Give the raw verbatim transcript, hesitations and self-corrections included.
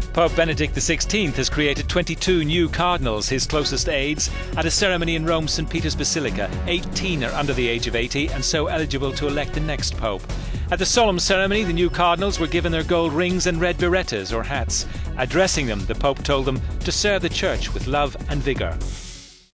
Pope Benedict the sixteenth has created twenty-two new cardinals, his closest aides. At a ceremony in Rome's Saint Peter's Basilica, eighteen are under the age of eighty and so eligible to elect the next pope. At the solemn ceremony, the new cardinals were given their gold rings and red birettas or hats. Addressing them, the Pope told them to serve the Church with love and vigour.